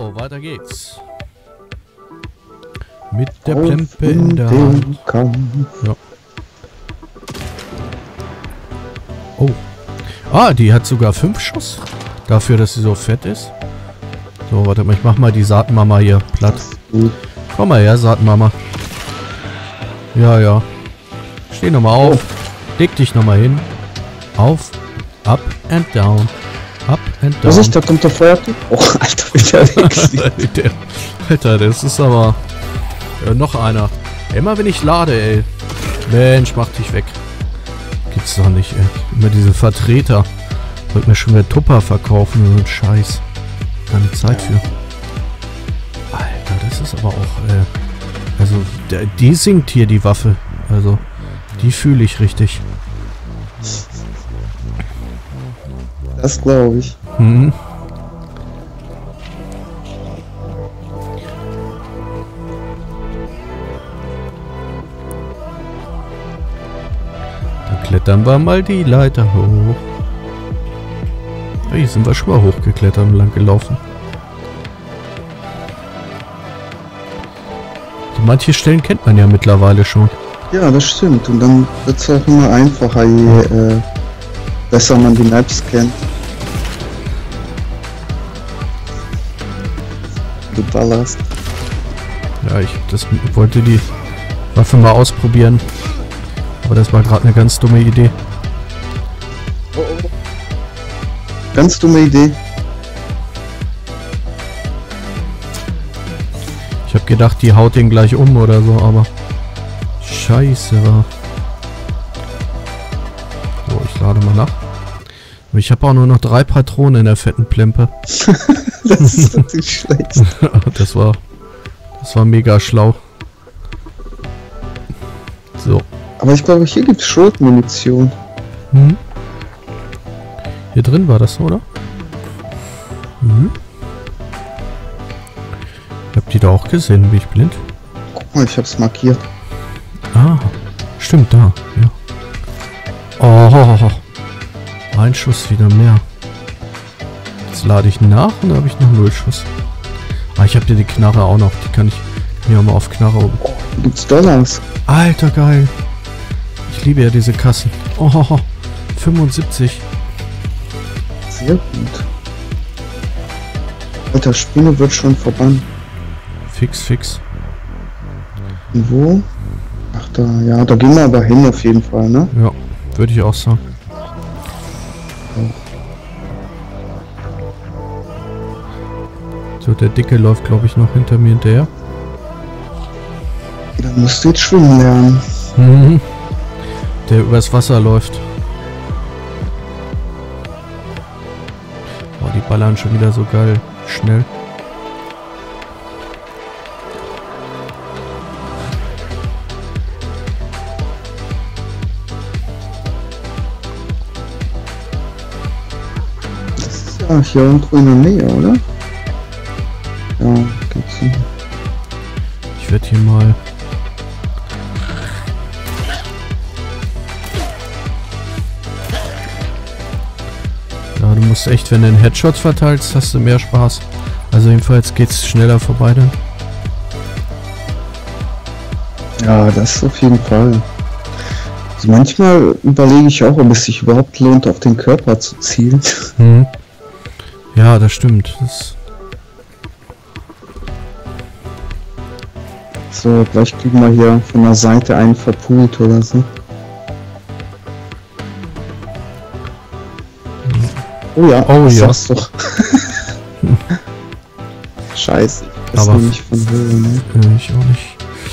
So, weiter geht's. Mit der Plempe in der Hand. Ja. Oh. Ah, die hat sogar 5 Schuss. Dafür, dass sie so fett ist. So, warte mal, ich mach mal die Saatenmama hier platt. Komm mal her, Saatenmama. Ja, ja. Steh nochmal auf. Leg dich nochmal hin. Auf. Up and down. Up and down. Was ist, da kommt der Feuertyp? Oh, Alter, wie der wegfliegt. Alter, das ist aber... noch einer. Immer wenn ich lade, ey. Mensch, mach dich weg. Gibt's doch nicht, ey. Immer diese Vertreter. Wollt mir schon wieder Tupper verkaufen und so ein Scheiß. Keine Zeit für. Alter, das ist aber auch, also, die singt hier, die Waffe. Also, die fühle ich richtig. Das glaube ich. Mhm. Dann klettern wir mal die Leiter hoch. Hier sind wir schon mal hochgeklettert und lang gelaufen. So manche Stellen kennt man ja mittlerweile schon. Ja, das stimmt. Und dann wird es auch immer einfacher, je besser man die Maps kennt. Du ballerst. Ja, ich wollte die Waffe mal ausprobieren. Aber das war gerade eine ganz dumme Idee. Ganz dumme Idee. Ich habe gedacht, die haut den gleich um oder so, aber... Scheiße war. So, ich lade mal nach. Aber ich habe auch nur noch 3 Patronen in der fetten Plempe. Das ist natürlich schlecht. Das war mega schlau. So. Aber ich glaube, hier gibt es Schrotmunition. Hm? Hier drin war das, oder? Mhm. Ich hab die da auch gesehen, bin ich blind? Guck mal, ich hab's markiert. Ah, stimmt, da, ja. Oh, ein Schuss wieder mehr. Jetzt lade ich nach und dann habe ich noch 0 Schuss. Ah, ich habe dir die Knarre auch noch. Die kann ich mir auch mal auf Knarre oben. Oh, hier gibt's Dollars. Alter, geil. Ich liebe ja diese Kassen. Oh, 75. Sehr gut. Alter, Spinne wird schon verbannt. Fix, fix. Und wo? Ach da, ja, da gehen wir aber hin auf jeden Fall, ne? Ja, würde ich auch sagen. So, der Dicke läuft, glaube ich, noch hinter mir hinterher. Dann musst du jetzt schwimmen lernen. Mhm. Der übers Wasser läuft. Oh, die ballern schon wieder so geil. Schnell. Das ist ja hier irgendwo in der Nähe, oder? Ja, geht's hin. Ich werde hier mal... Ja, du musst echt, wenn du einen Headshot verteilst, hast du mehr Spaß. Also jedenfalls geht's schneller vorbei dann. Ja, das auf jeden Fall. Also manchmal überlege ich auch, ob es sich überhaupt lohnt, auf den Körper zu zielen. Mhm. Ja, das stimmt. Das So, gleich kriegen wir hier von der Seite einen verpult oder so. Oh ja, oh ja. sag's doch. Scheiße, das Aber ist nicht von Höhe, ne? ich auch nicht.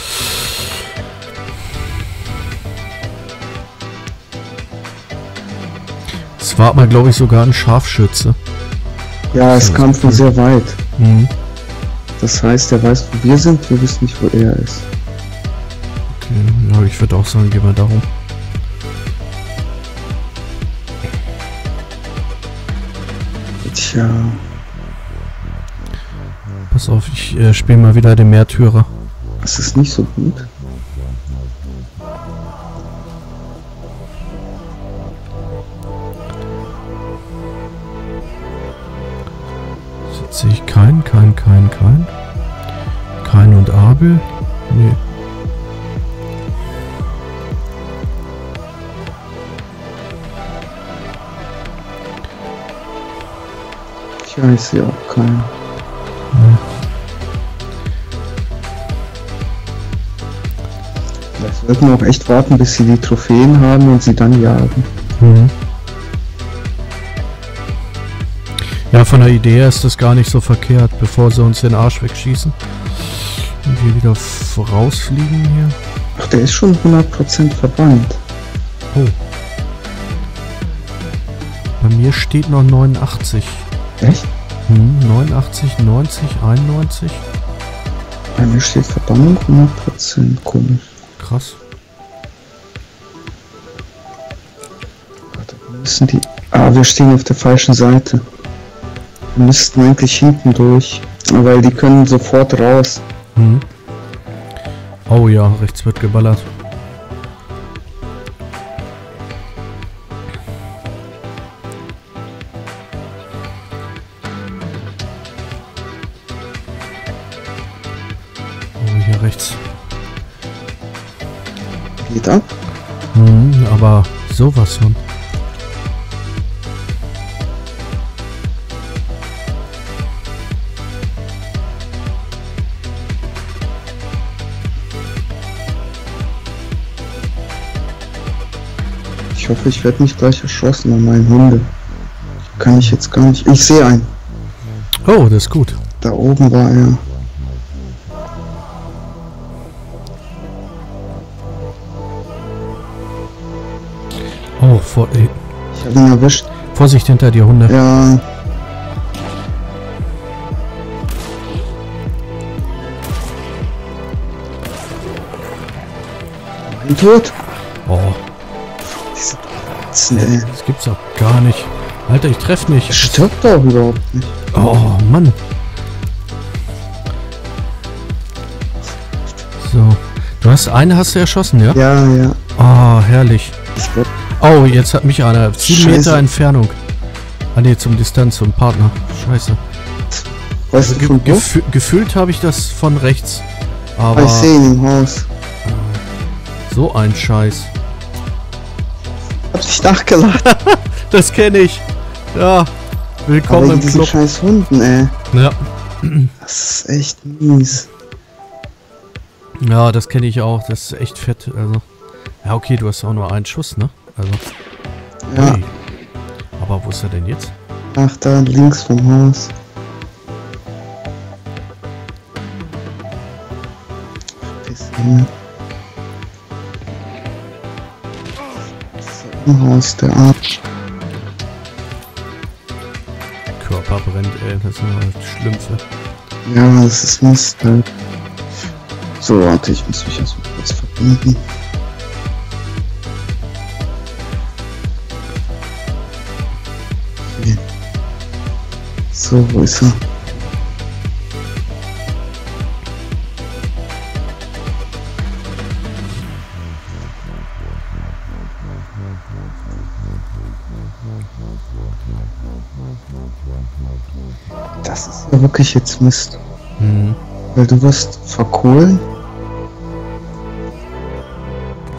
Es war aber, glaube ich, sogar ein Scharfschütze. Ja, es kam von sehr weit. Mhm. Das heißt, er weiß, wo wir sind, wir wissen nicht, wo er ist. Okay, ja, ich würde auch sagen, gehen wir darum. Tja. Pass auf, ich spiele mal wieder den Märtyrer. Das ist nicht so gut. Sehe ich keinen. Kein und Abel? Nee. Ja, ich sehe auch keinen. Nee. Vielleicht sollten wir auch echt warten, bis sie die Trophäen haben und sie dann jagen. Mhm. Ja, von der Idee her ist das gar nicht so verkehrt, bevor sie uns den Arsch wegschießen. Und wir wieder rausfliegen hier. Ach, der ist schon 100% verbannt. Oh. Bei mir steht noch 89. Echt? 89, 90, 91. Bei mir steht Verbannung 100%. Komisch. Krass. Warte, wo müssen die... Ah, wir stehen auf der falschen Seite. Wir müssten eigentlich hinten durch. Weil die können sofort raus. Mhm. Oh ja, rechts wird geballert. Oh, hier rechts. Geht ab. Aber sowas von. Ich hoffe, ich werde nicht gleich erschossen an meinen Hunde. Kann ich jetzt gar nicht. Ich sehe einen. Oh, das ist gut. Da oben war er. Oh, Ich habe ihn erwischt. Vorsicht hinter dir, Hunde. Ja. Ein Tod. Oh, Diese Katzen, ey. das gibt's doch gar nicht. Alter, ich treffe nicht. Stirbt doch überhaupt nicht. Oh, Mann. So. Du hast du erschossen, ja? Ja, ja. Oh, herrlich. Ich glaub, Oh, jetzt hat mich einer. 7 Scheiße. Meter Entfernung. Ah ne, zum Distanz, zum Partner. Scheiße. weißt du von wo? Gefühlt habe ich das von rechts. Aber Ich sehe ihn im Haus. so ein Scheiß. Hab dich nachgeladen. Das kenne ich. Ja. Aber Willkommen wegen im diesen Club. scheiß Hunden, ey. Ja. Das ist echt mies. Ja, das kenne ich auch. Das ist echt fett. Also. Ja, okay, du hast auch nur einen Schuss, ne? Also. Ja. Ui. Aber wo ist er denn jetzt? Ach, da links vom Haus. Bisschen. Im Haus, der Arsch. Körper brennt, ey. Das sind halt Schlümpfe. Ja, das ist Mist halt. So, warte, ich muss mich erstmal kurz verbinden. Okay. So, wo ist er? Das ist ja wirklich jetzt Mist. Mhm. Weil du wirst verkohlen.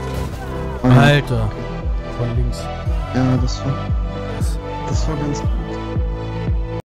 Alter. Von links. Ja, das war ganz gut.